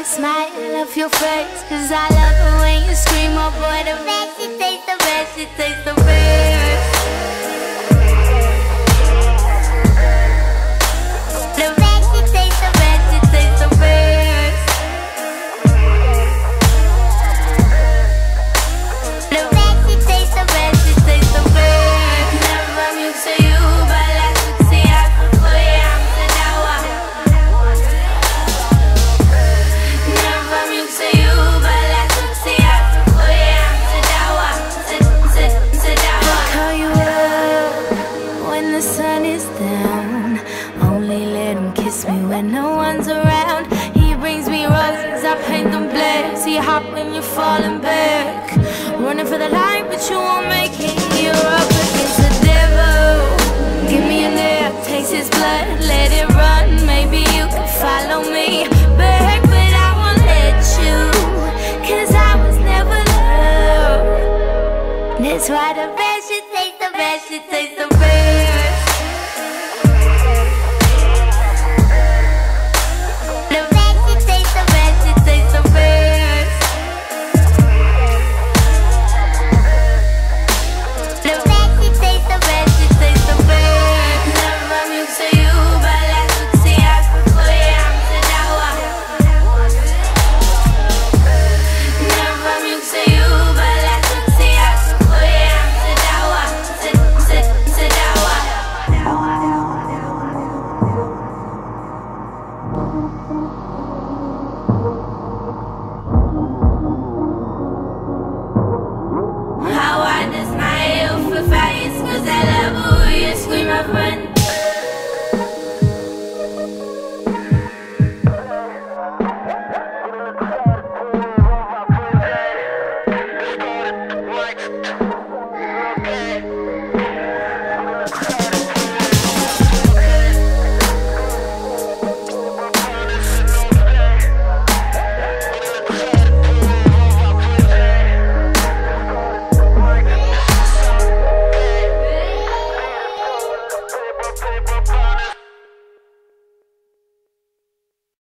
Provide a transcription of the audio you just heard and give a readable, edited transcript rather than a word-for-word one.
smile off your face, 'cause I love it when you scream, oh boy, the best, it tastes the best, it tastes the best. The best, it tastes the best, it tastes the best. The best, it tastes the best, it tastes the best. Never I'm used to you, but let's see how for you I'm the dawa. Never I'm used to you, but let's see how for you I'm the dawa. The dawa. I call you up when the sun is down. Only let him kiss me when no one's around. He brings me roses, I paint them black. See you hop when you're falling back. Running for the light, but you won't make it. You're up against the devil. Give me a leg, taste his blood, let it run. Maybe you can follow me back, but I won't let you, 'cause I was never loved. That's why the best, it tastes the best, it tastes the best. The best, it tastes the best, it tastes the best. The best, it tastes the best, it tastes the best. Never I'm used to you, but let's see how for you I'm the dawa. Never I'm used to you, but let's see how for you I'm the dawa. The dawa.